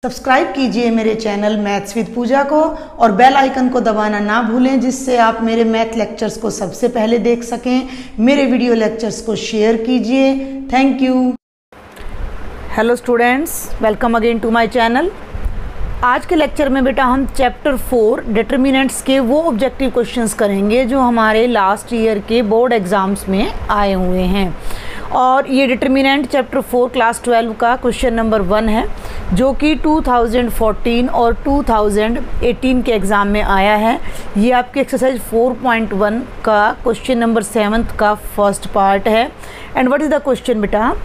Subscribe कीजिए मेरे channel maths with पूजा को और बेल आइकन को दबाना ना भूलें, जिससे आप मेरे मैथ लेक्चर्स को सबसे पहले देख सकें। मेरे वीडियो लेक्चर्स को शेयर कीजिए। Thank you. Hello students, welcome again to my channel. आज के लेक्चर में बेटा हम चैप्टर 4 डिटर्मिनेंट्स के वो ऑब्जेक्टिव क्वेश्चंस करेंगे जो हमारे लास्ट ईयर के बोर्ड एग्ज़ाम्स में आए हुए हैं। और ये डिटर्मिनेंट चैप्टर 4 क्लास 12 का क्वेश्चन नंबर 1 है, जो कि 2014 और 2018 के एग्ज़ाम में आया है। ये आपके एक्सरसाइज 4.1 का क्वेश्चन नंबर 7 का फर्स्ट पार्ट है। And what is the question बेटा?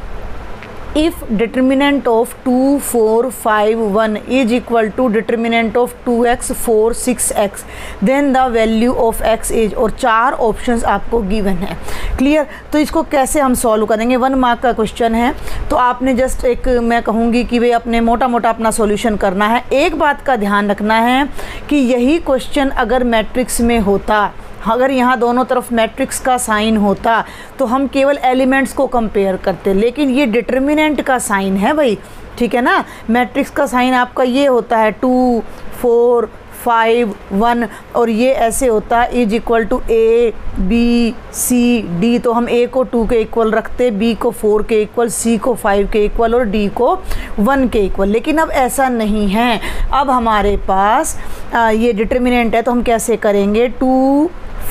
If determinant of 2, 4, 5, 1 is equal to determinant of 2x, 4, 6x, then the value of x is, और 4 ऑप्शंस आपको गिवन है। क्लियर? तो इसको कैसे हम सॉल्व करेंगे? 1 मार्क का क्वेश्चन है, तो आपने जस्ट एक मैं कहूँगी कि भाई अपने मोटा मोटा अपना सॉल्यूशन करना है। एक बात का ध्यान रखना है कि यही क्वेश्चन अगर मैट्रिक्स में होता, अगर यहाँ दोनों तरफ मैट्रिक्स का साइन होता तो हम केवल एलिमेंट्स को कंपेयर करते, लेकिन ये डिटर्मिनेंट का साइन है भाई, ठीक है ना। मैट्रिक्स का साइन आपका ये होता है 2, 4, 5, 1, और ये ऐसे होता है is equal to A, B, C, D। तो हम A को 2 के इक्वल रखते, B को 4 के इक्वल, C को 5 के इक्वल और D को 1 के इक्वल। लेकिन अब ऐसा नहीं है। अब हमारे पास ये डिटर्मिनेंट है, तो हम कैसे करेंगे? 2,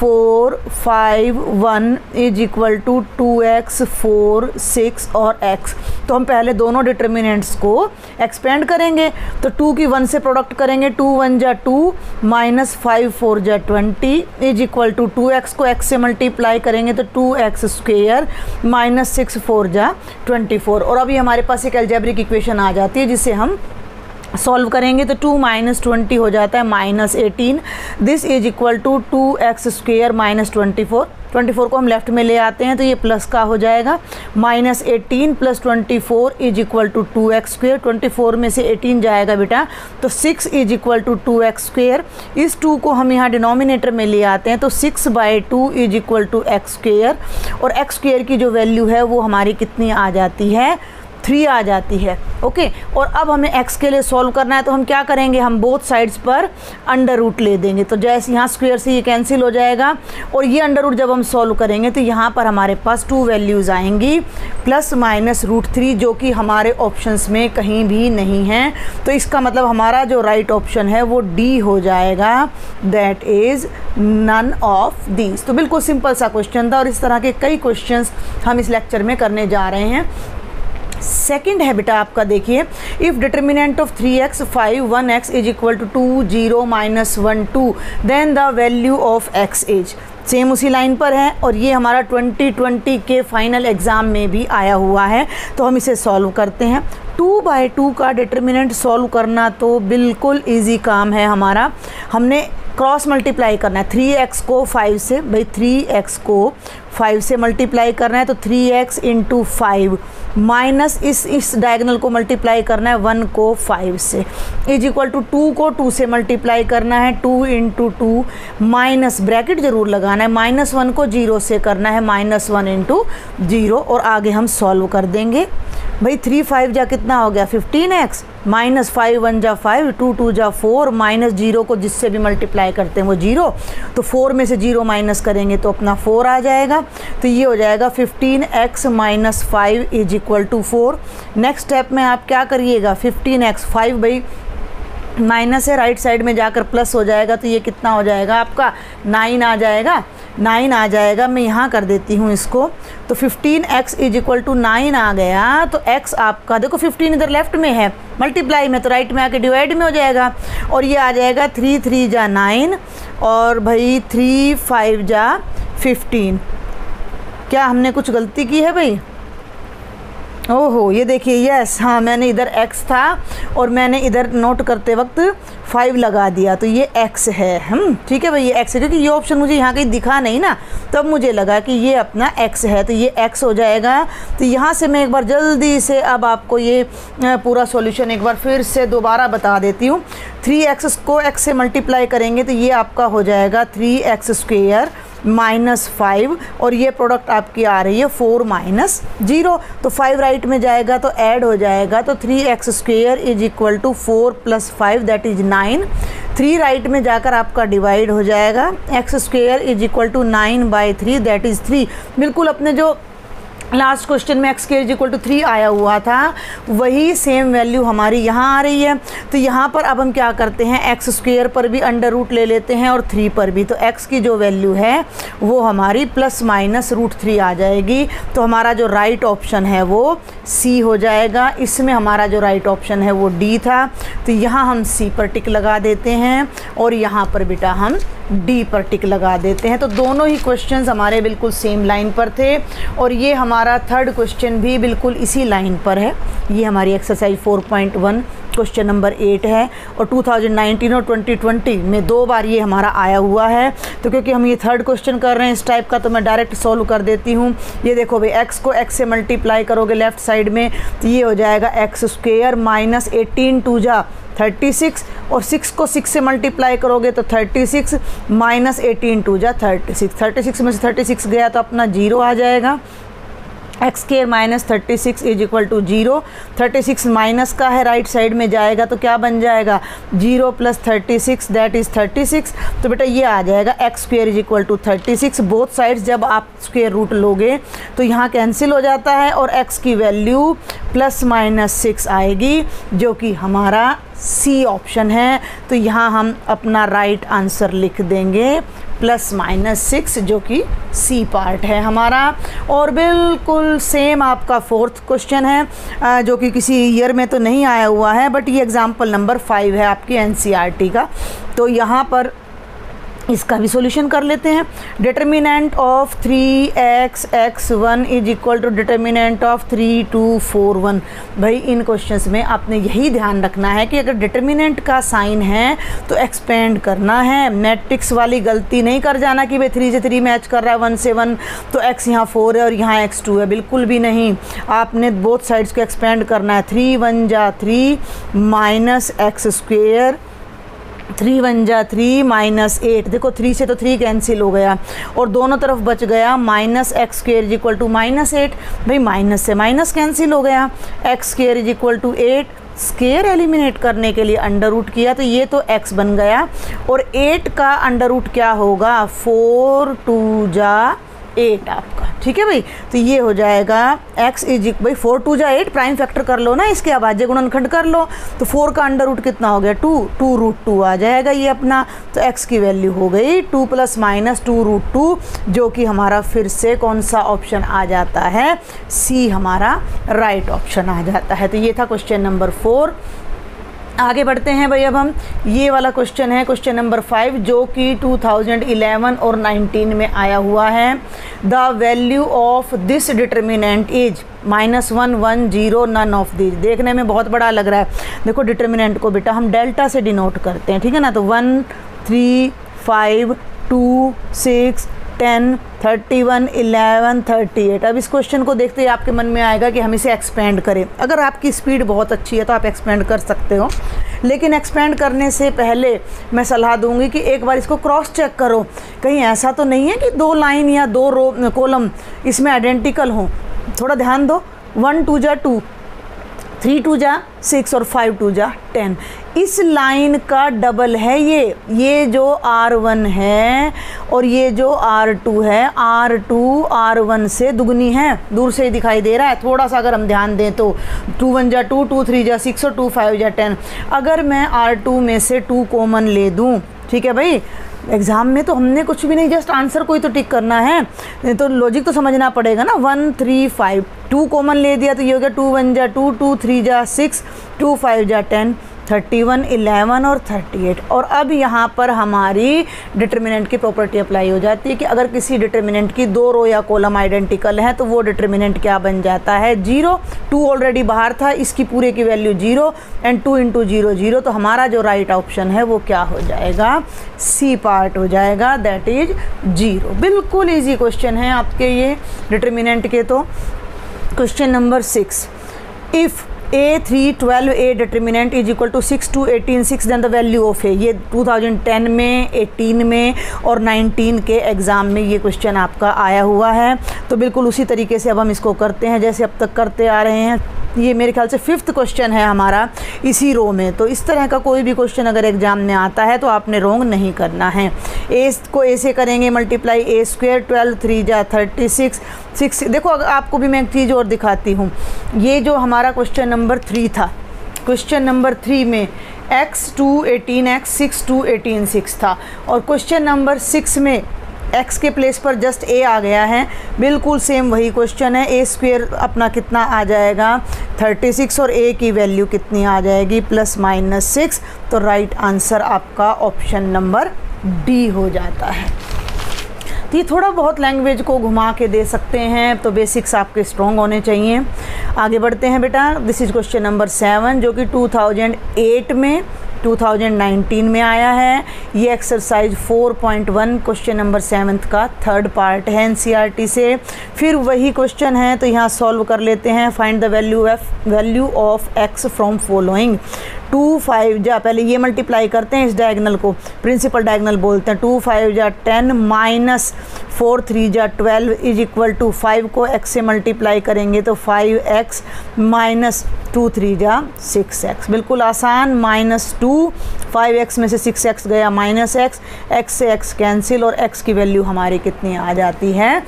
4, 5, 1 इज इक्वल टू 2x, 4, 6 और x। तो हम पहले दोनों डिटर्मिनेंट्स को एक्सपेंड करेंगे। तो 2 की 1 से प्रोडक्ट करेंगे, 2 1 जा 2 माइनस 5 4 जा 20 इज इक्वल टू 2x को x से मल्टीप्लाई करेंगे तो 2x स्क्वेयर माइनस 6 4 जा 24। और अभी हमारे पास एक अलजेब्रिक इक्वेशन आ जाती है जिसे हम सॉल्व करेंगे। तो 2 माइनस 20 हो जाता है minus 18। This is equal to 2x square minus 24 को हम लेफ्ट में ले आते हैं तो ये प्लस का हो जाएगा। Minus 18 plus 24 is equal to 2x square. 24 में से 18 जाएगा बेटा, तो 6 is equal to 2x square. इस 2 को हम यहाँ डिनोमिनेटर में ले आते हैं तो 6/2 is equal to x square. और x स्क्वेयर की जो वैल्यू है वो हमारी कितनी आ जाती है? 3 आ जाती है। ओके, और अब हमें x के लिए सॉल्व करना है तो हम क्या करेंगे? हम बोथ साइड्स पर अंडर रूट ले देंगे। तो जैसे यहाँ स्क्वायर से ये कैंसिल हो जाएगा और ये अंडर रूट जब हम सॉल्व करेंगे तो यहाँ पर हमारे पास 2 वैल्यूज़ आएंगी, प्लस माइनस √3, जो कि हमारे ऑप्शंस में कहीं भी नहीं है। तो इसका मतलब हमारा जो राइट ऑप्शन है वो D हो जाएगा, that is none of these. तो बिल्कुल सिंपल सा क्वेश्चन था और इस तरह के कई क्वेश्चंस हम इस लेक्चर में करने जा रहे हैं। सेकंड है बेटा आपका, देखिए, if determinant of 3x 5 1x is equal to 2 0 minus 1 2 then the value of x is. Same उसी लाइन पर है और ये हमारा 2020 के फाइनल एग्ज़ाम में भी आया हुआ है। तो हम इसे सॉल्व करते हैं। 2/2 का डिटर्मिनेंट सॉल्व करना तो बिल्कुल ईजी काम है हमारा। हमने क्रॉस मल्टीप्लाई करना है 3x को 5 से, भाई 3x को 5 से मल्टीप्लाई करना है तो 3x इंटू 5 माइनस इस डायगोनल को मल्टीप्लाई करना है 1 को 5 से इज इक्वल टू 2 को 2 से मल्टीप्लाई करना है 2 इंटू 2 माइनस ब्रैकेट ज़रूर लगाना है, -1 को 0 से करना है -1 इंटू 0। और आगे हम सॉल्व कर देंगे। भाई 3 5 जा कितना हो गया? 15x माइनस 5 1 जा 5 2 2 जा 4 माइनस 0 को जिससे भी मल्टीप्लाई करते हैं वो 0। तो 4 में से 0 माइनस करेंगे तो अपना 4 आ जाएगा। तो ये हो जाएगा 15x minus 5 is equal to 4। Next step में आप क्या करिएगा? 15x 5 भाई माइनस है, राइट साइड में जाकर प्लस हो जाएगा तो ये कितना हो जाएगा आपका? 9 आ जाएगा। 9 आ जाएगा। मैं यहाँ कर देती हूँ इसको। तो 15x इज इक्वल टू 9 आ गया। तो x आपका देखो 15 इधर लेफ्ट में है मल्टीप्लाई में, तो राइट में आके डिवाइड में हो जाएगा और ये आ जाएगा 3 3 जा 9 और भाई 3 5 जा 15। क्या हमने कुछ गलती की है भाई? ओहो, ये देखिए, यस, हाँ, मैंने इधर x था और मैंने इधर नोट करते वक्त 5 लगा दिया, तो ये x है। ठीक है भाई, ये x है, क्योंकि ये ऑप्शन मुझे यहाँ कहीं दिखा नहीं ना, तब मुझे लगा कि ये अपना x है, तो ये x हो जाएगा। तो यहाँ से मैं एक बार जल्दी से अब आपको ये पूरा सॉल्यूशन एक बार फिर से दोबारा बता देती हूँ। 3x को x से मल्टीप्लाई करेंगे तो ये आपका हो जाएगा 3x स्क्वेयर -5 और ये प्रोडक्ट आपकी आ रही है 4 - 0। तो 5 राइट में जाएगा तो ऐड हो जाएगा, तो 3x² = 4 + 5 दैट इज़ 9। 3 राइट में जाकर आपका डिवाइड हो जाएगा, x² = 9/3 दैट इज़ 3। बिल्कुल अपने जो लास्ट क्वेश्चन में x² = 3 आया हुआ था वही सेम वैल्यू हमारी यहाँ आ रही है। तो यहाँ पर अब हम क्या करते हैं, x² पर भी अंडर रूट ले लेते हैं और 3 पर भी। तो x की जो वैल्यू है वो हमारी ±√3 आ जाएगी। तो हमारा जो राइट ऑप्शन है वो C हो जाएगा। इसमें हमारा जो राइट ऑप्शन है वो D था। तो यहाँ हम C पर टिक लगा देते हैं और यहाँ पर बेटा हम D पर टिक लगा देते हैं। तो दोनों ही क्वेश्चंस हमारे बिल्कुल सेम लाइन पर थे और ये हमारा थर्ड क्वेश्चन भी बिल्कुल इसी लाइन पर है। ये हमारी एक्सरसाइज 4.1 क्वेश्चन नंबर 8 है और 2019 और 2020 में 2 बार ये हमारा आया हुआ है। तो क्योंकि हम ये थर्ड क्वेश्चन कर रहे हैं इस टाइप का, तो मैं डायरेक्ट सॉल्व कर देती हूँ। ये देखो भाई, x को x से मल्टीप्लाई करोगे लेफ़्ट साइड में तो ये हो जाएगा x² - 18 2 जा 36 और 6 को 6 से मल्टीप्लाई करोगे तो 36 - 18 2 जा 36। 36 में से 36 गया तो अपना 0 आ जाएगा। x² - 36 = 0। 36 माइनस का है, राइट साइड में जाएगा तो क्या बन जाएगा, 0 + 36 दैट इज़ 36। तो बेटा ये आ जाएगा x² = 36। बोथ साइड्स जब आप स्क्वायर रूट लोगे तो यहाँ कैंसिल हो जाता है और x की वैल्यू ±6 आएगी जो कि हमारा C ऑप्शन है। तो यहाँ हम अपना राइट आंसर लिख देंगे ±6 जो कि C पार्ट है हमारा। और बिल्कुल सेम आपका फोर्थ क्वेश्चन है जो कि किसी ईयर में तो नहीं आया हुआ है, बट ये एग्जाम्पल नंबर 5 है आपकी NCERT का। तो यहाँ पर इसका भी सॉल्यूशन कर लेते हैं। Determinant of 3x x1 = determinant of 3 2 4 1। भाई इन क्वेश्चंस में आपने यही ध्यान रखना है कि अगर डिटर्मिनेंट का साइन है तो एक्सपेंड करना है। मैट्रिक्स वाली गलती नहीं कर जाना कि भाई 3 से 3 मैच कर रहा है, 1 से 1 तो x यहाँ 4 है और यहाँ x2 है, बिल्कुल भी नहीं। आपने बोथ साइड्स को एक्सपेंड करना है। 3 1 जा 3 -x², 3 1 जा 3 -8। देखो 3 से तो 3 कैंसिल हो गया और दोनों तरफ बच गया -x² = -8। भाई माइनस से माइनस कैंसिल हो गया। x² = 8। स्क्वायर एलिमिनेट करने के लिए अंडर रूट किया तो ये तो x बन गया और 8 का अंडर रूट क्या होगा, 4 2 जा 8 आपका, ठीक है भाई। तो ये हो जाएगा x भाई 4 2 जा 8, प्राइम फैक्टर कर लो ना, इसके अभाज्य गुणनखंड कर लो। तो 4 का अंडर रूट कितना हो गया, 2 आ जाएगा ये अपना। तो x की वैल्यू हो गई 2 ± 2√2 जो कि हमारा फिर से कौन सा ऑप्शन आ जाता है, C हमारा राइट ऑप्शन आ जाता है। तो ये था क्वेश्चन नंबर 4। आगे बढ़ते हैं भाई। अब हम ये वाला क्वेश्चन है क्वेश्चन नंबर 5 जो कि 2011 और 19 में आया हुआ है। The value of this determinant is -1 1 0 none of this. देखने में बहुत बड़ा लग रहा है। देखो डिटर्मिनेंट को बेटा हम डेल्टा से डिनोट करते हैं, ठीक है ना। तो 1 3 5 2 6 10 31 11 38। अब इस क्वेश्चन को देखते ही आपके मन में आएगा कि हम इसे एक्सपेंड करें। अगर आपकी स्पीड बहुत अच्छी है तो आप एक्सपेंड कर सकते हो, लेकिन एक्सपेंड करने से पहले मैं सलाह दूंगी कि एक बार इसको क्रॉस चेक करो, कहीं ऐसा तो नहीं है कि 2 लाइन या 2 रो कॉलम इसमें आइडेंटिकल हों। थोड़ा ध्यान दो। 1 2 जा 2, 3 2 जा 6 और 5 2 जा 10। इस लाइन का डबल है ये जो R1 है और ये जो R2 है, R2 R1 से दुगनी है, दूर से ही दिखाई दे रहा है। थोड़ा सा अगर हम ध्यान दें तो 2 1 जा 2, 2 3 जा 6 और 2 5 जा 10। अगर मैं R2 में से 2 कॉमन ले दूँ, ठीक है भाई, एग्ज़ाम में तो हमने कुछ भी नहीं, जस्ट आंसर को ही तो टिक करना है, तो लॉजिक तो समझना पड़ेगा ना। 1 3 5 2 कॉमन ले दिया तो ये हो गया 2 1 जा 2, 2 3 जा 6, 2 5 जा 10, 31 11 और 38। और अब यहाँ पर हमारी डिटर्मिनेंट की प्रॉपर्टी अप्लाई हो जाती है कि अगर किसी डिटर्मिनेंट की 2 रो या कॉलम आइडेंटिकल है तो वो डिटर्मिनेंट क्या बन जाता है, 0। 2 ऑलरेडी बाहर था, इसकी पूरे की वैल्यू 0 एंड 2 × 0 0। तो हमारा जो राइट ऑप्शन है वो क्या हो जाएगा, C पार्ट हो जाएगा, दैट इज 0। बिल्कुल ईजी क्वेश्चन है आपके ये डिटर्मिनेंट के। तो question number 6, if A3 12A determinant is equal to 6 to 18 6 then the value of A. ये 2010 में, 18 में और 19 के एग्ज़ाम में ये क्वेश्चन आपका आया हुआ है। तो बिल्कुल उसी तरीके से अब हम इसको करते हैं जैसे अब तक करते आ रहे हैं। ये मेरे ख्याल से 5th क्वेश्चन है हमारा इसी रो में। तो इस तरह का कोई भी क्वेश्चन अगर एग्जाम में आता है तो आपने रोंग नहीं करना है। ए को ए से करेंगे मल्टीप्लाई, ए स्क्वायर 12 3 जा 36 6। देखो अगर आपको भी मैं एक चीज़ और दिखाती हूँ, ये जो हमारा क्वेश्चन नंबर 3 था, क्वेश्चन नंबर 3 में x to 18x 6 to 18 6 था, और क्वेश्चन नंबर 6 में x के प्लेस पर जस्ट a आ गया है। बिल्कुल सेम वही क्वेश्चन है। a स्क्वेयर अपना कितना आ जाएगा 36 और a की वैल्यू कितनी आ जाएगी ±6। तो राइट आंसर आपका ऑप्शन नंबर डी हो जाता है। तो ये थोड़ा बहुत लैंग्वेज को घुमा के दे सकते हैं, तो बेसिक्स आपके स्ट्रॉन्ग होने चाहिए। आगे बढ़ते हैं बेटा। दिस इज़ क्वेश्चन नंबर 7 जो कि 2008 में 2019 में आया है। ये एक्सरसाइज 4.1 क्वेश्चन नंबर 7 का 3rd पार्ट है NCERT से। फिर वही क्वेश्चन है तो यहाँ सॉल्व कर लेते हैं। Find the value of x from following. 2 5 जा, पहले ये मल्टीप्लाई करते हैं इस डायगनल को, प्रिंसिपल डायगनल बोलते हैं। 2 5 जा 10 माइनस 4 3 जा 12 इज इक्वल टू 5 को x से मल्टीप्लाई करेंगे तो 5x माइनस 2 3 जा 6x। बिल्कुल आसान। -2 5x में से 6x गया -x, x से x कैंसिल और x की वैल्यू हमारी कितनी आ जाती है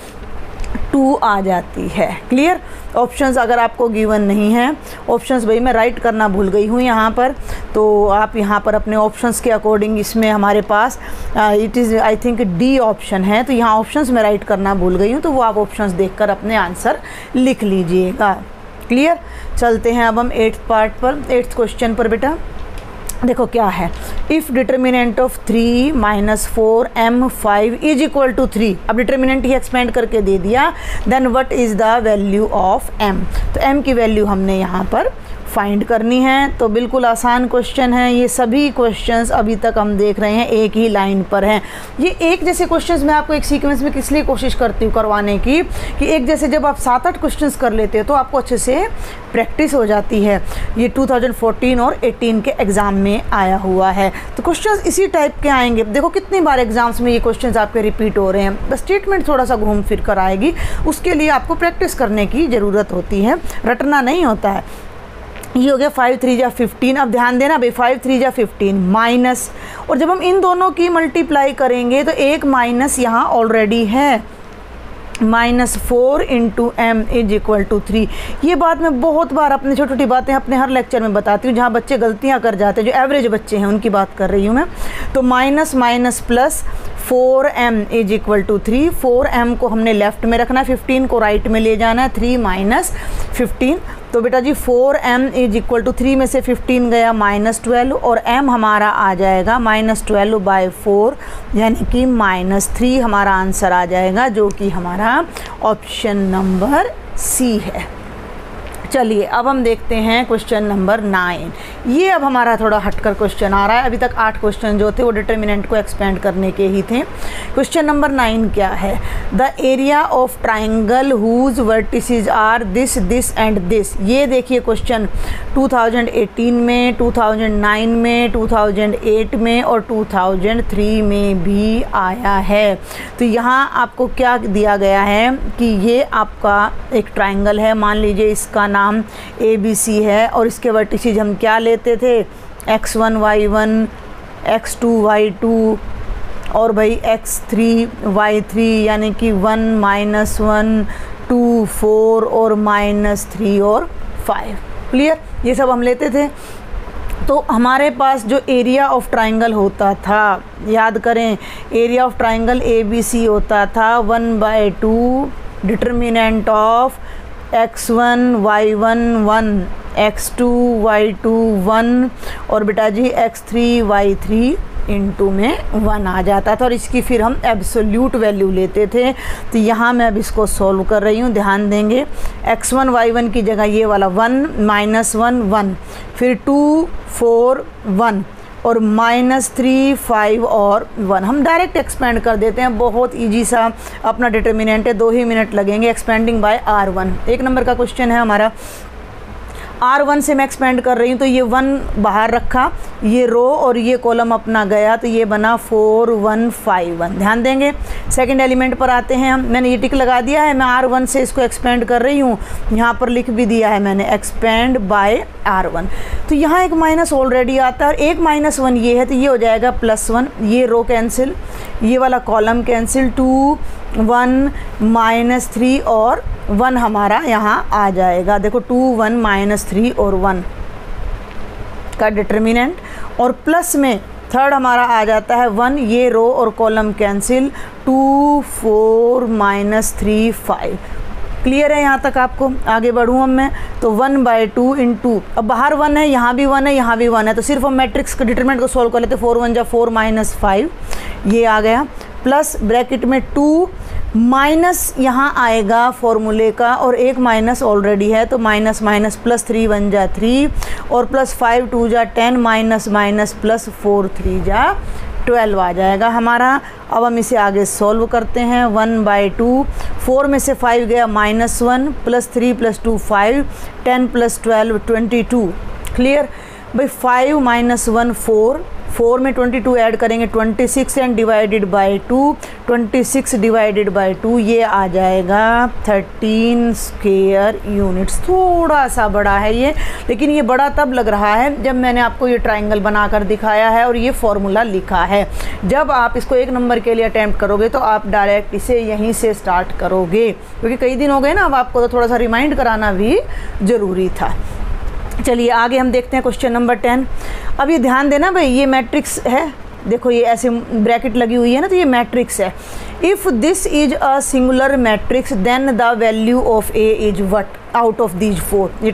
2 आ जाती है। क्लियर। ऑप्शंस अगर आपको गिवन नहीं है, ऑप्शंस भाई मैं राइट करना भूल गई हूँ यहाँ पर, तो आप यहाँ पर अपने ऑप्शंस के अकॉर्डिंग इसमें हमारे पास it is I think D option है, तो यहाँ ऑप्शंस में राइट करना भूल गई हूँ, तो वो आप ऑप्शंस देखकर अपने आंसर लिख लीजिएगा। क्लियर। चलते हैं अब हम 8th पार्ट पर, 8th क्वेश्चन पर बेटा। देखो क्या है, if determinant of 3 - 4m5 is equal to 3। अब डिटर्मिनेंट ही एक्सपेंड करके दे दिया, then what is the value of m। तो m की वैल्यू हमने यहाँ पर फाइंड करनी है। तो बिल्कुल आसान क्वेश्चन है। ये सभी क्वेश्चंस अभी तक हम देख रहे हैं एक ही लाइन पर हैं। ये एक जैसे क्वेश्चंस मैं आपको एक सीक्वेंस में किस लिए कोशिश करती हूँ करवाने की, कि एक जैसे जब आप 7-8 क्वेश्चंस कर लेते हो तो आपको अच्छे से प्रैक्टिस हो जाती है। ये 2014 और 18 के एग्ज़ाम में आया हुआ है, तो क्वेश्चंस इसी टाइप के आएंगे। देखो कितनी बार एग्जाम्स में ये क्वेश्चंस आपके रिपीट हो रहे हैं। बस स्टेटमेंट थोड़ा सा घूम फिर कर आएगी, उसके लिए आपको प्रैक्टिस करने की ज़रूरत होती है, रटना नहीं होता है। ये हो गया 5 3 जा 15। अब ध्यान देना भाई, 5 3 जा 15 माइनस, और जब हम इन दोनों की मल्टीप्लाई करेंगे तो एक माइनस यहाँ ऑलरेडी है, -4 × m इज इक्वल टू 3। ये बात मैं बहुत बार अपनी छोटी छोटी बातें अपने हर लेक्चर में बताती हूँ, जहाँ बच्चे गलतियाँ कर जाते हैं, जो एवरेज बच्चे हैं उनकी बात कर रही हूँ मैं। तो minus minus plus 4m is equal to 3। 4m को हमने लेफ्ट में रखना है, 15 को राइट में ले जाना है, 3 माइनस 15। तो बेटा जी 4m इज इक्वल टू 3 में से 15 गया -12, और m हमारा आ जाएगा -12/4, यानी कि -3 हमारा आंसर आ जाएगा, जो कि हमारा ऑप्शन नंबर सी है। चलिए अब हम देखते हैं क्वेश्चन नंबर 9। ये अब हमारा थोड़ा हटकर क्वेश्चन आ रहा है। अभी तक 8 क्वेश्चन जो थे वो डिटर्मिनेंट को एक्सपेंड करने के ही थे। क्वेश्चन नंबर 9 क्या है, the area of triangle whose vertices are this this and this. ये देखिए क्वेश्चन 2018 में, 2009 में, 2008 में और 2003 में भी आया है। तो यहाँ आपको क्या दिया गया है कि ये आपका एक ट्राइंगल है, मान लीजिए इसका नाम ABC है, और इसके वर्टिसेस हम क्या लेते थे, x1 y1 x2 y2 और भाई x3 y3, यानी कि 1 -1 2 4 और -3 और 5। क्लियर। ये सब हम लेते थे। तो हमारे पास जो एरिया ऑफ ट्राइंगल होता था, याद करें, एरिया ऑफ ट्राइंगल ABC होता था 1/2 determinant of x1 y1 1 x2 y2 1 और बेटा जी x3 y3 इनटू में 1 आ जाता था, और इसकी फिर हम एब्सोल्यूट वैल्यू लेते थे। तो यहाँ मैं अब इसको सॉल्व कर रही हूँ, ध्यान देंगे। x1 y1 की जगह ये वाला 1 -1 1, फिर 2 4 1 और -3 5 और 1। हम डायरेक्ट एक्सपेंड कर देते हैं, बहुत इजी सा अपना डिटर्मिनेंट है, 2 ही मिनट लगेंगे। एक्सपेंडिंग बाय R1 1 नंबर का क्वेश्चन है हमारा। R1 से मैं एक्सपेंड कर रही हूँ तो ये 1 बाहर रखा, ये रो और ये कॉलम अपना गया, तो ये बना 4 1 5 1। ध्यान देंगे। सेकंड एलिमेंट पर आते हैं हम। मैंने ये टिक लगा दिया है, मैं R1 से इसको एक्सपेंड कर रही हूँ, यहाँ पर लिख भी दिया है मैंने एक्सपेंड बाय R1। तो यहाँ एक माइनस ऑलरेडी आता है और एक -1 ये है, तो ये हो जाएगा +1। ये रो कैंसिल, ये वाला कॉलम कैंसिल, 2 1 -3 और 1 हमारा यहाँ आ जाएगा। देखो 2 1 -3 और 1 का डिटर्मिनेंट, और प्लस में थर्ड हमारा आ जाता है 1। ये रो और कॉलम कैंसिल, 2 4 -3 5। क्लियर है यहाँ तक आपको? आगे बढ़ूँ अब मैं, तो 1/2 × अब बाहर 1 है, यहाँ भी 1 है, यहाँ भी 1 है, तो सिर्फ हम मैट्रिक्स के डिटरमिनेंट को सॉल्व कर लेते। 4 1 जा 4 -5 ये आ गया, प्लस ब्रैकेट में 2 माइनस यहाँ आएगा फॉर्मूले का, और एक माइनस ऑलरेडी है तो माइनस माइनस प्लस 3 1 जा 3 और प्लस 5 2 जा 10 माइनस माइनस प्लस 4 3 जा 12 आ जाएगा हमारा। अब हम इसे आगे सॉल्व करते हैं। 1/2, 4 में से 5 गया -1, प्लस 3 + 2 5, 10 + 12 22। क्लियर भाई? 5 - 1 4, 4 में 22 ऐड करेंगे 26 and divided by 2, 26 divided by 2 ये आ जाएगा 13 स्क्वायर यूनिट्स। थोड़ा सा बड़ा है ये, लेकिन ये बड़ा तब लग रहा है जब मैंने आपको ये ट्रायंगल बनाकर दिखाया है और ये फॉर्मूला लिखा है। जब आप इसको एक नंबर के लिए अटैम्प्ट करोगे तो आप डायरेक्ट इसे यहीं से स्टार्ट करोगे, क्योंकि कई दिन हो गए ना, अब आपको तो थोड़ा सा रिमाइंड कराना भी ज़रूरी था। चलिए आगे हम देखते हैं क्वेश्चन नंबर 10। अब ये ध्यान देना भाई, ये मैट्रिक्स है, देखो ये ऐसे ब्रैकेट लगी हुई है ना, तो ये मैट्रिक्स है। If this is a singular matrix then the value of A is what out of these 4। ये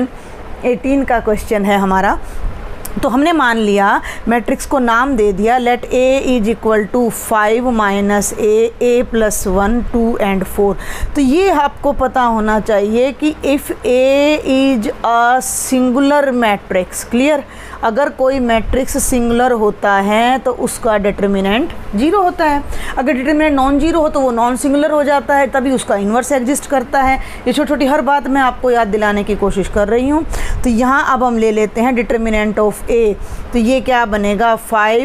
2018 का क्वेश्चन है हमारा। तो हमने मान लिया, मैट्रिक्स को नाम दे दिया, let A is equal to 5 - a + 1 2 and 4। तो ये आपको पता होना चाहिए कि if A is a singular matrix, clear, अगर कोई मैट्रिक्स सिंगुलर होता है तो उसका डिटर्मिनेंट 0 होता है। अगर डिटर्मिनेंट नॉन जीरो हो तो वो नॉन सिंगुलर हो जाता है, तभी उसका इन्वर्स एग्जिस्ट करता है। ये छोटी छोटी हर बात मैं आपको याद दिलाने की कोशिश कर रही हूँ। तो यहाँ अब हम ले लेते हैं डिटर्मिनेंट ऑफ ए। तो ये क्या बनेगा? 5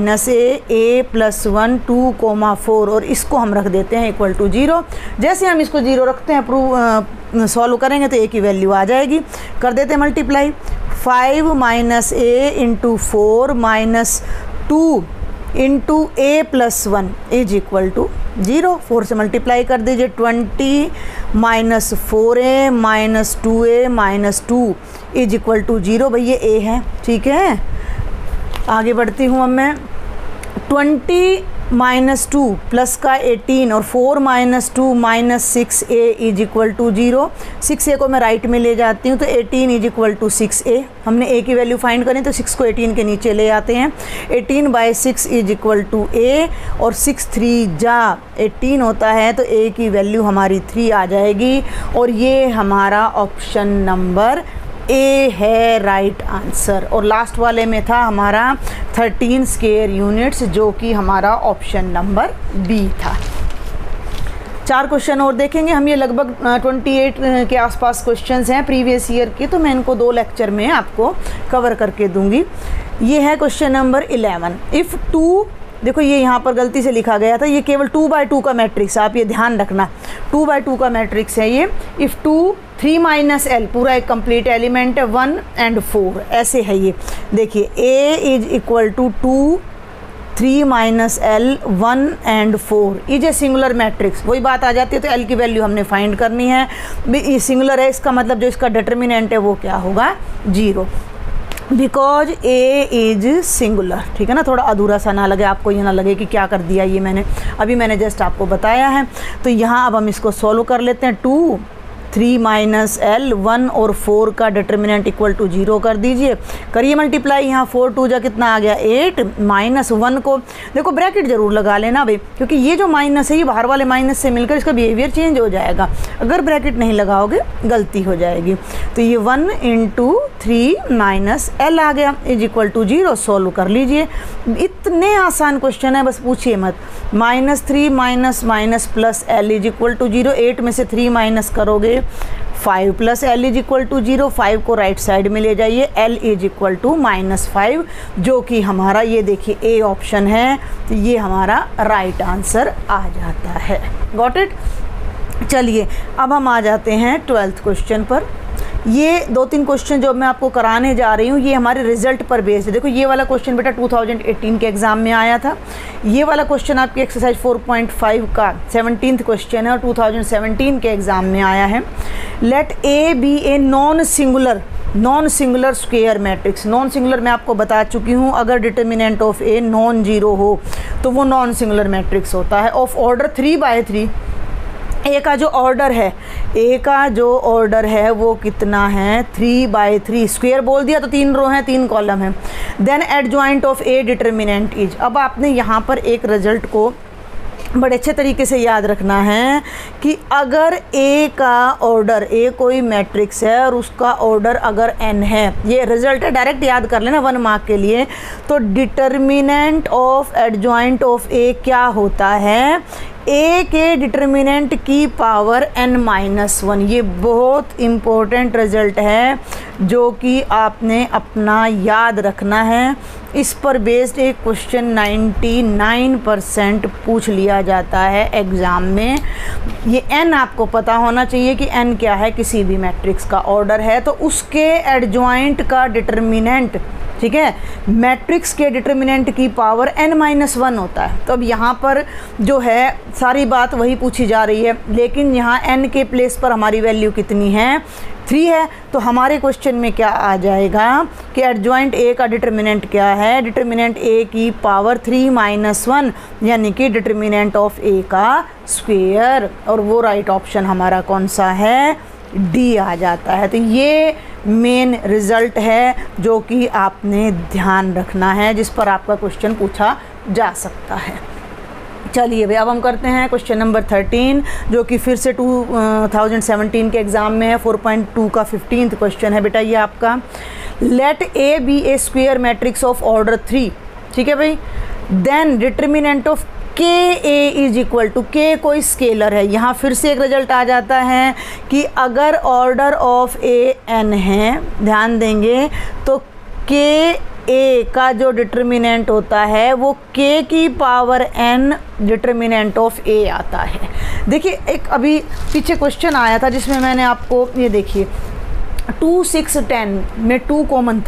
- a + 1 2, 4, और इसको हम रख देते हैं इक्वल टू 0। जैसे हम इसको 0 रखते हैं, सॉल्व करेंगे तो a की वैल्यू आ जाएगी। कर देते हैं multiply. 5 - a × 4 - 2 × a + 1 is equal to 0। 4 से मल्टीप्लाई कर दीजिए। 20 - 4a - 2a - 2 is equal to 0। भाई ये a है, ठीक है। आगे बढ़ती हूँ अब मैं। 20 - 2 प्लस का 18 और 4 - 2 - 6a is equal to 0। 6a को मैं राइट में ले जाती हूँ तो 18 इज इक्वल टू 6a। हमने a की वैल्यू फाइंड करें तो 6 को 18 के नीचे ले आते हैं। 18/6 इज इक्वल टू a, और 6 3 जा 18 होता है तो a की वैल्यू हमारी 3 आ जाएगी, और ये हमारा ऑप्शन नंबर ए है राइट आंसर। और लास्ट वाले में था हमारा 13 स्क्वायर यूनिट्स, जो कि हमारा ऑप्शन नंबर बी था। 4 क्वेश्चन और देखेंगे हम। ये लगभग 28 के आसपास क्वेश्चंस हैं प्रीवियस ईयर के, तो मैं इनको 2 लेक्चर में आपको कवर करके दूंगी। ये है क्वेश्चन नंबर 11। इफ़ 2, देखो ये यहाँ पर गलती से लिखा गया था, ये केवल 2/2 का मैट्रिक्स, आप ये ध्यान रखना, 2/2 का मैट्रिक्स है ये। इफ़ 2 3 - l पूरा एक कंप्लीट एलिमेंट है, 1 एंड 4 ऐसे है ये। देखिए a is equal to 2 3 - l 1 and 4 is a singular matrix. वही बात आ जाती है, तो l की वैल्यू हमने फाइंड करनी है। ये सिंगुलर है, इसका मतलब जो इसका डिटर्मिनेंट है वो क्या होगा? 0, बिकॉज ए इज सिंगुलर। ठीक है ना, थोड़ा अधूरा सा ना लगे आपको, ये ना लगे कि क्या कर दिया ये मैंने, अभी मैंने जस्ट आपको बताया है। तो यहाँ अब हम इसको सॉल्व कर लेते हैं। 2 3 - l 1 और 4 का डिटर्मिनेंट इक्वल टू 0 कर दीजिए। करिए मल्टीप्लाई। यहाँ 4 2 जा कितना आ गया? 8 -1 को देखो ब्रैकेट जरूर लगा लेना भाई, क्योंकि ये जो माइनस है ये बाहर वाले माइनस से मिलकर इसका बिहेवियर चेंज हो जाएगा। अगर ब्रैकेट नहीं लगाओगे गलती हो जाएगी। तो ये 1 × 3 - l आ गया इज इक्वल टू 0। सॉल्व कर लीजिए। इतने आसान क्वेश्चन है, बस पूछिए मत। -3 - -+ l इज इक्वल टू 0। 8 में से 3 माइनस करोगे लीजिए 5 plus L is equal to 0, 5 को राइट साइड में ले जाइए, एल इज इक्वल टू -5, जो कि हमारा ये देखिए ए ऑप्शन है, तो ये हमारा राइट आंसर आ जाता है। Got it. चलिए अब हम आ जाते हैं 12th क्वेश्चन पर। ये 2-3 क्वेश्चन जो मैं आपको कराने जा रही हूँ ये हमारे रिजल्ट पर बेस्ड है। देखो ये वाला क्वेश्चन बेटा 2018 के एग्ज़ाम में आया था, ये वाला क्वेश्चन आपकी एक्सरसाइज 4.5 का 17th क्वेश्चन है और 2017 के एग्ज़ाम में आया है। Let A be a non singular square matrix. Non singular मैं आपको बता चुकी हूँ, अगर determinant of A non zero हो तो वो नॉन सिंगुलर मैट्रिक्स होता है। ऑफ ऑर्डर 3/3, ए का जो ऑर्डर है वो कितना है 3/3, स्क्वायर बोल दिया तो 3 रो हैं 3 कॉलम हैं। Then adjoint of A determinant is. अब आपने यहाँ पर एक रिजल्ट को बड़े अच्छे तरीके से याद रखना है कि अगर ए का ऑर्डर, ए कोई मैट्रिक्स है और उसका ऑर्डर अगर n है, ये रिजल्ट है डायरेक्ट याद कर लेना 1 मार्क के लिए, तो determinant of adjoint of A क्या होता है, ए के डिटर्मिनेंट की पावर n-1। ये बहुत इम्पोर्टेंट रिजल्ट है जो कि आपने अपना याद रखना है। इस पर बेस्ड एक क्वेश्चन 99% पूछ लिया जाता है एग्ज़ाम में। ये n आपको पता होना चाहिए कि n क्या है, किसी भी मैट्रिक्स का ऑर्डर है तो उसके एडजॉइंट का डिटर्मिनेंट, ठीक है, मैट्रिक्स के डिटर्मिनेंट की पावर n-1 होता है। तो अब यहाँ पर जो है सारी बात वही पूछी जा रही है, लेकिन यहाँ n के प्लेस पर हमारी वैल्यू कितनी है 3 है। तो हमारे क्वेश्चन में क्या आ जाएगा कि एडजॉइंट ए का डिटर्मिनेंट क्या है, डिटर्मिनेंट ए की पावर 3-1, यानी कि डिटर्मिनेंट ऑफ ए का स्क्वायर, और वो राइट ऑप्शन हमारा कौन सा है, डी आ जाता है। तो ये मेन रिज़ल्ट है जो कि आपने ध्यान रखना है, जिस पर आपका क्वेश्चन पूछा जा सकता है। चलिए भाई अब हम करते हैं क्वेश्चन नंबर 13 जो कि फिर से 2017 के एग्ज़ाम में है। 4.2 का 15th क्वेश्चन है बेटा ये आपका। Let A be a square matrix of order 3, ठीक है भाई। देन डिटर्मिनेंट ऑफ के ए इज इक्वल टू, के कोई स्केलर है, यहाँ फिर से एक रिजल्ट आ जाता है कि अगर ऑर्डर ऑफ ए n है, ध्यान देंगे तो के ए का जो डिटर्मिनेंट होता है वो k की power n determinant of a आता है। देखिए एक अभी पीछे क्वेश्चन आया था जिसमें मैंने आपको ये देखिए 2, 6, 10 में 2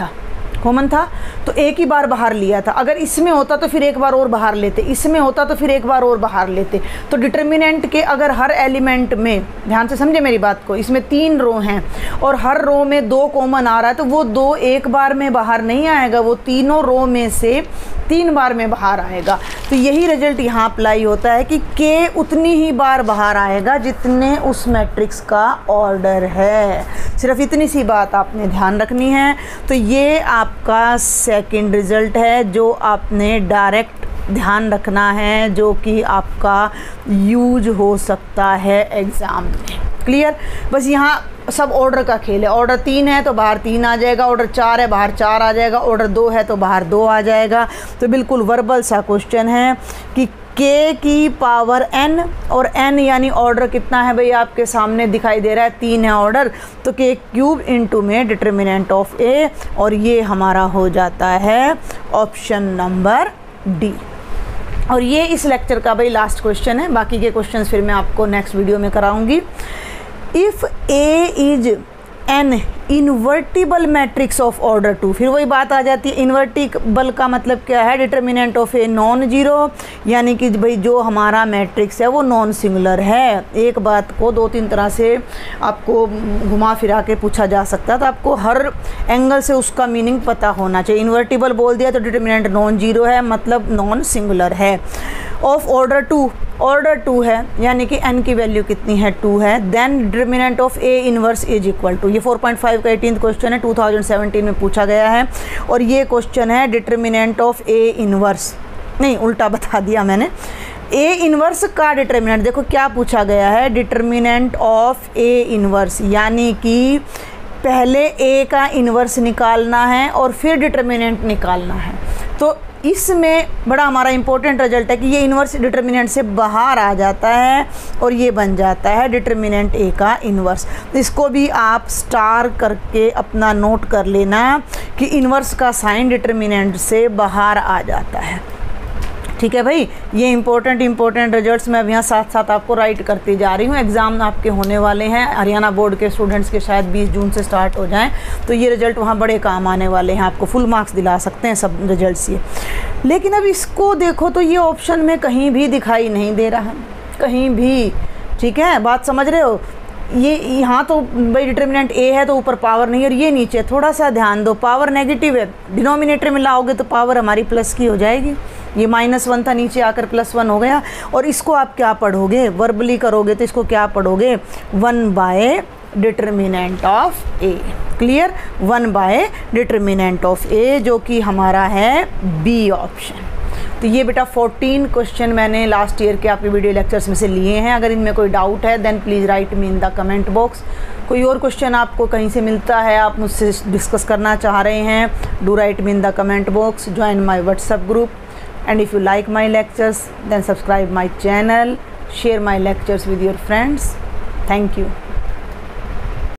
कॉमन था तो एक ही बार बाहर लिया था। अगर इसमें होता तो फिर एक बार और बाहर लेते, इसमें होता तो फिर एक बार और बाहर लेते। तो डिटर्मिनेंट के अगर हर एलिमेंट में, ध्यान से समझे मेरी बात को, इसमें 3 रो हैं और हर रो में 2 कॉमन आ रहा है तो वो 2 एक बार में बाहर नहीं आएगा, वो तीनों रो में से 3 बार में बाहर आएगा। तो यही रिजल्ट यहाँ अप्लाई होता है कि के उतनी ही बार बाहर आएगा जितने उस मैट्रिक्स का ऑर्डर है। सिर्फ इतनी सी बात आपने ध्यान रखनी है। तो ये आपका सेकंड रिजल्ट है जो आपने डायरेक्ट ध्यान रखना है, जो कि आपका यूज हो सकता है एग्ज़ाम में। क्लियर। बस यहाँ सब ऑर्डर का खेल है। ऑर्डर 3 है तो बाहर 3 आ जाएगा, ऑर्डर 4 है बाहर 4 आ जाएगा, ऑर्डर 2 है तो बाहर 2 आ जाएगा। तो बिल्कुल वर्बल सा क्वेश्चन है कि k की पावर n, और n यानी ऑर्डर कितना है भाई आपके सामने दिखाई दे रहा है 3 है ऑर्डर, तो k क्यूब इंटू में डिटर्मिनेंट ऑफ a, और ये हमारा हो जाता है ऑप्शन नंबर डी। और ये इस लेक्चर का भाई लास्ट क्वेश्चन है, बाकी के क्वेश्चंस फिर मैं आपको नेक्स्ट वीडियो में कराऊंगी। If A is an invertible matrix of order 2, फिर वही बात आ जाती है। इन्वर्टिबल का मतलब क्या है, determinant of A non zero, यानी कि भाई जो हमारा मैट्रिक्स है वो नॉन सिंगुलर है। एक बात को 2-3 तरह से आपको घुमा फिरा के पूछा जा सकता है, तो आपको हर एंगल से उसका मीनिंग पता होना चाहिए। इन्वर्टिबल बोल दिया तो डिटर्मिनेंट नॉन जीरो है, मतलब नॉन सिंगुलर है। ऑफ ऑर्डर 2, ऑर्डर 2 है यानी कि n की वैल्यू कितनी है 2 है। Then determinant of a inverse is equal to, ये 4.5 का 18th क्वेश्चन है, 2017 में पूछा गया है। और ये क्वेश्चन है डिटर्मिनेंट ऑफ a इनवर्स, नहीं उल्टा बता दिया मैंने, a इनवर्स का डिटर्मिनेंट। देखो क्या पूछा गया है, डिटर्मिनेंट ऑफ a इनवर्स, यानी कि पहले a का इनवर्स निकालना है और फिर डिटर्मिनेंट निकालना है। तो इसमें बड़ा हमारा इंपॉर्टेंट रिजल्ट है कि ये इन्वर्स डिटर्मिनेंट से बाहर आ जाता है और ये बन जाता है डिटर्मिनेंट ए का इन्वर्स। इसको भी आप स्टार करके अपना नोट कर लेना कि इन्वर्स का साइन डिटर्मिनेंट से बाहर आ जाता है। ठीक है भाई, ये इंपॉर्टेंट रिजल्ट्स मैं अब यहाँ साथ साथ आपको राइट करती जा रही हूँ। एग्ज़ाम आपके होने वाले हैं, हरियाणा बोर्ड के स्टूडेंट्स के शायद 20 जून से स्टार्ट हो जाएं, तो ये रिजल्ट वहाँ बड़े काम आने वाले हैं, आपको फुल मार्क्स दिला सकते हैं सब रिजल्ट्स ये। लेकिन अब इसको देखो तो ये ऑप्शन में कहीं भी दिखाई नहीं दे रहा, कहीं भी। ठीक है, बात समझ रहे हो? ये यहाँ तो भाई डिटर्मिनेंट ए है तो ऊपर पावर नहीं, और ये नीचे थोड़ा सा ध्यान दो, पावर नेगेटिव है, डिनोमिनेटर में लाओगे तो पावर हमारी प्लस की हो जाएगी। ये -1 था, नीचे आकर +1 हो गया। और इसको आप क्या पढ़ोगे, वर्बली करोगे तो इसको क्या पढ़ोगे, 1 by determinant of A. Clear, 1 by determinant of A, जो कि हमारा है बी ऑप्शन। तो ये बेटा 14 क्वेश्चन मैंने लास्ट ईयर के आपके वीडियो लेक्चर्स में से लिए हैं। अगर इनमें कोई डाउट है then please write me in the comment box. कोई और क्वेश्चन आपको कहीं से मिलता है, आप मुझसे डिस्कस करना चाह रहे हैं, do write me in the comment box, join my WhatsApp group, and if you like my lectures then subscribe my channel, share my lectures with your friends. Thank you.